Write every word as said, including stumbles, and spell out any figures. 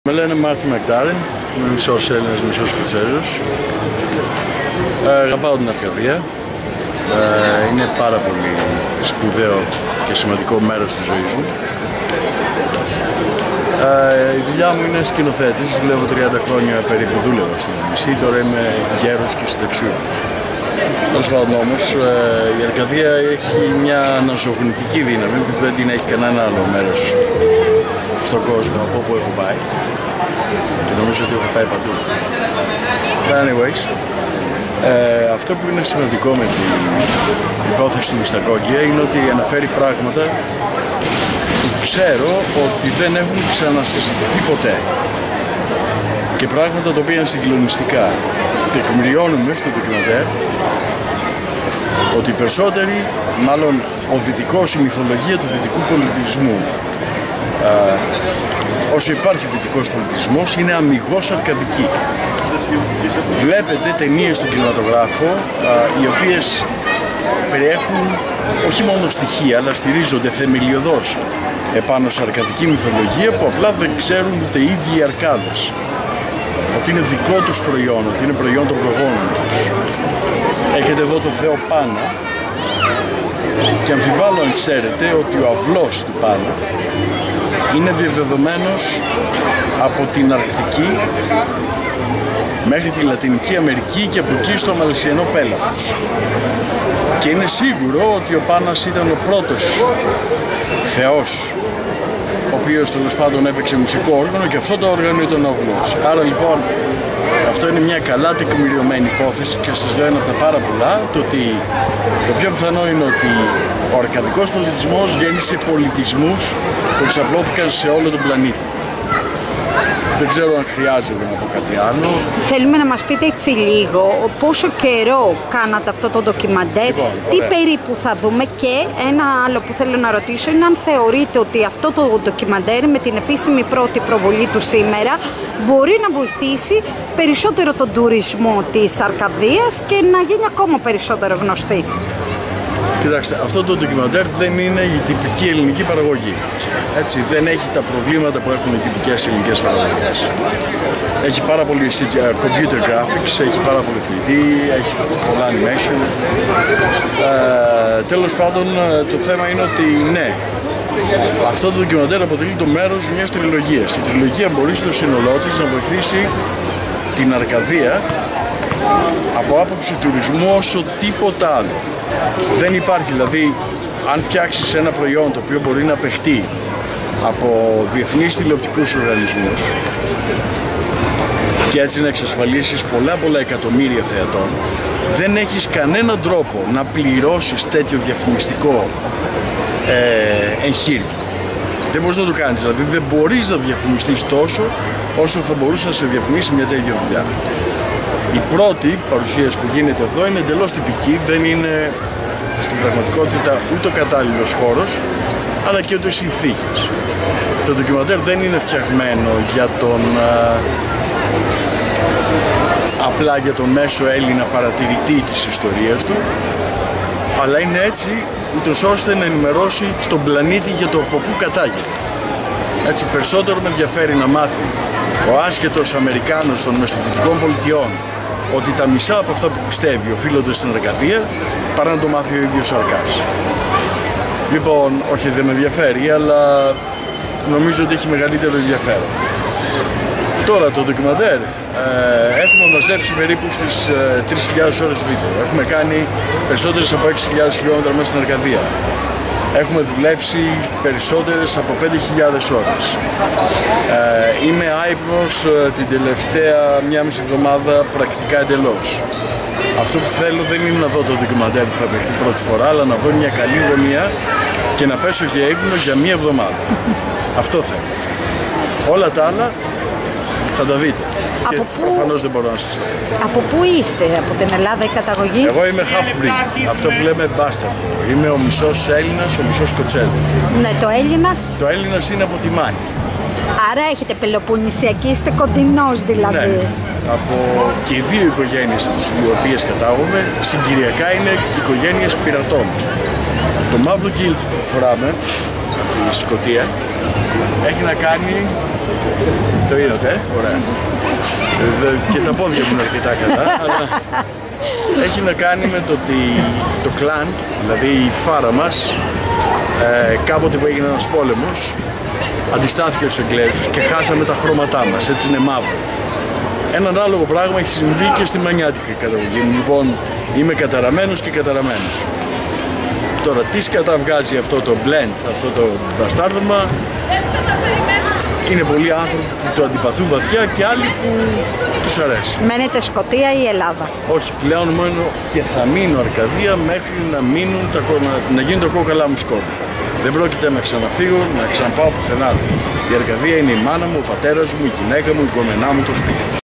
Με λένε Μάρτιν Μακντάρεν, είμαι μισός Έλληνας, μισός Σκοτσέζος. Ε, αγαπάω την Αρκαδία. Ε, είναι πάρα πολύ σπουδαίο και σημαντικό μέρος της ζωής μου. Ε, η δουλειά μου είναι σκηνοθέτης, δουλεύω τριάντα χρόνια περίπου, δούλευα στην μπι μπι σι, τώρα είμαι γέρος και συνταξιούχος. Τέλος πάντων όμως, ε, η Αρκαδία έχει μια αναζωογονητική δύναμη που δεν την έχει κανένα άλλο μέρος στον κόσμο από όπου έχω πάει και νομίζω ότι έχω πάει παντού. But anyways, ε, αυτό που είναι σημαντικό με την υπόθεση του Μιστακόκκια είναι ότι αναφέρει πράγματα που ξέρω ότι δεν έχουν ξανασυζητηθεί ποτέ και πράγματα τα οποία είναι συγκλονιστικά. Τεκμηριώνουμε στο ντοκιμαντέρ ότι οι περισσότεροι, μάλλον ο δυτικός, η μυθολογία του δυτικού πολιτισμού, Uh, όσο υπάρχει δυτικός πολιτισμός, είναι αμιγώς αρκαδική. Βλέπετε ταινίες στον κινηματογράφο uh, οι οποίες περιέχουν όχι μόνο στοιχεία, αλλά στηρίζονται θεμελιωδώς επάνω σε αρκαδική μυθολογία που απλά δεν ξέρουν ούτε οι ίδιοι οι αρκάδες ότι είναι δικό τους προϊόν, ότι είναι προϊόν των προγόνων τους. Έχετε εδώ το Θεό Πάνα και αμφιβάλλω αν ξέρετε ότι ο αυλός του Πάνα είναι διαδεδομένος από την Αρκτική μέχρι τη Λατινική Αμερική και από εκεί στο Μαλαισιανό Πέλαγος. Και είναι σίγουρο ότι ο Πάνας ήταν ο πρώτος θεός ο οποίος τέλος πάντων έπαιξε μουσικό όργανο και αυτό το όργανο ήταν ο αυλός. Άρα λοιπόν αυτό είναι μια καλά τεκμηριωμένη υπόθεση και σας λέω ένα από τα πάρα πολλά, το ότι το πιο πιθανό είναι ότι ο αρκαδικός πολιτισμός γέννησε πολιτισμούς που εξαπλώθηκαν σε όλο τον πλανήτη. Δεν ξέρω αν χρειάζεται να πω κάτι άλλο. Θέλουμε να μας πείτε έτσι λίγο πόσο καιρό κάνατε αυτό το ντοκιμαντέρ, λοιπόν, τι περίπου θα δούμε, και ένα άλλο που θέλω να ρωτήσω είναι αν θεωρείτε ότι αυτό το ντοκιμαντέρ με την επίσημη πρώτη προβολή του σήμερα μπορεί να βοηθήσει περισσότερο τον τουρισμό της Αρκαδίας και να γίνει ακόμα περισσότερο γνωστή. Κοιτάξτε, αυτό το ντοκιμαντέρ δεν είναι η τυπική ελληνική παραγωγή. Έτσι, δεν έχει τα προβλήματα που έχουν οι τυπικές ελληνικές παραγωγές. Έχει πάρα πολύ computer graphics, έχει πάρα πολύ θρι ντι, έχει πολλά animation. Ε, τέλος πάντων, το θέμα είναι ότι ναι, αυτό το ντοκιμαντέρ αποτελεί το μέρος μιας τριλογίας. Η τριλογία μπορεί στο σύνολό της να βοηθήσει την Αρκαδία από άποψη τουρισμού όσο τίποτα άλλο. Δεν υπάρχει, δηλαδή, αν φτιάξεις ένα προϊόν το οποίο μπορεί να παιχτεί από διεθνείς τηλεοπτικούς οργανισμούς και έτσι να εξασφαλίσεις πολλά πολλά εκατομμύρια θεατών, δεν έχεις κανέναν τρόπο να πληρώσεις τέτοιο διαφημιστικό ε, εγχείρημα. Δεν μπορείς να το κάνεις, δηλαδή δεν μπορείς να διαφημιστείς τόσο όσο θα μπορούσε να σε διαφημίσει μια τέτοια δουλειά. Η πρώτη παρουσίαση που γίνεται εδώ είναι εντελώς τυπική, δεν είναι στην πραγματικότητα ούτε ο κατάλληλος χώρος, αλλά και ούτε οι συνθήκες. Το ντοκιμαντέρ δεν είναι φτιαγμένο για τον α, απλά για τον μέσο Έλληνα παρατηρητή της ιστορίας του, αλλά είναι έτσι ούτως ώστε να ενημερώσει τον πλανήτη για το από πού κατάγεται. Έτσι, περισσότερο με ενδιαφέρει να μάθει ο άσχετος Αμερικάνος των Μεσοδυτικών Πολιτειών ότι τα μισά από αυτά που πιστεύει οφείλονται στην Αρκαδία, παρά να το μάθει ο ίδιος ο Αρκάς. Λοιπόν, όχι, δεν με ενδιαφέρει, αλλά νομίζω ότι έχει μεγαλύτερο ενδιαφέρον. Τώρα το ντοκιμαντέρ ε, έχουμε μαζέψει περίπου στις ε, τρεις χιλιάδες ώρες βίντεο. Έχουμε κάνει περισσότερες από έξι χιλιάδες χιλιόμετρα μέσα στην Αρκαδία. Έχουμε δουλέψει περισσότερες από πέντε χιλιάδες ώρες. Ε, είμαι άυπνος ε, την τελευταία μία μισή εβδομάδα πρακτικά εντελώς. Αυτό που θέλω δεν είναι να δω το ντοκιμαντέρ που θα παιχτεί πρώτη φορά, αλλά να δω μια καλή γωνία και να πέσω για ύπνο για μία εβδομάδα. Αυτό θέλω. Όλα τα άλλα θα τα δείτε. Και από πού... προφανώς δεν μπορώ να σας το πω. Από πού είστε, από την Ελλάδα η καταγωγή? Εγώ είμαι half-breed, αυτό που λέμε bastard. Είμαι ο μισός Έλληνας, ο μισός Σκοτσέζος. Ναι, το Έλληνας? Το Έλληνας είναι από τη Μάνη. Άρα έχετε πελοποννησιακή, είστε κοντινός δηλαδή. Ναι, από και οι δύο οικογένειες από τις οποίες κατάγομαι συγκυριακά είναι οικογένειες πειρατών. Το μαύρο κίλτ που φοράμε από τη Σκωτία έχει να κάνει, το είδατε, ωραία, και τα πόδια μου είναι αρκετά καλά, αλλά έχει να κάνει με το ότι το κλάν, δηλαδή η φάρα μας, ε, κάποτε που έγινε ένας πόλεμος, αντιστάθηκε στους Εγγλέζους και χάσαμε τα χρώματά μας, έτσι είναι μαύρο. Ένα ανάλογο πράγμα έχει συμβεί και στη μανιάτικη καταγωγή μου. Λοιπόν, είμαι καταραμένος και καταραμένος. Τώρα, τι καταβγάζει αυτό το blend, αυτό το μπαστάρδωμα, είναι πολλοί άνθρωποι που το αντιπαθούν βαθιά και άλλοι που τους αρέσει. Μένετε Σκωτία ή Ελλάδα? Όχι, πλέον μένω και θα μείνω Αρκαδία μέχρι να, μείνουν τα, να, να γίνουν τα κόκαλά μου σκόνη. Δεν πρόκειται να ξαναφύγω, να ξαναπάω πουθενά. Η Αρκαδία είναι η μάνα μου, ο πατέρας μου, η γυναίκα μου, η κομμενά μου, το σπίτι μου.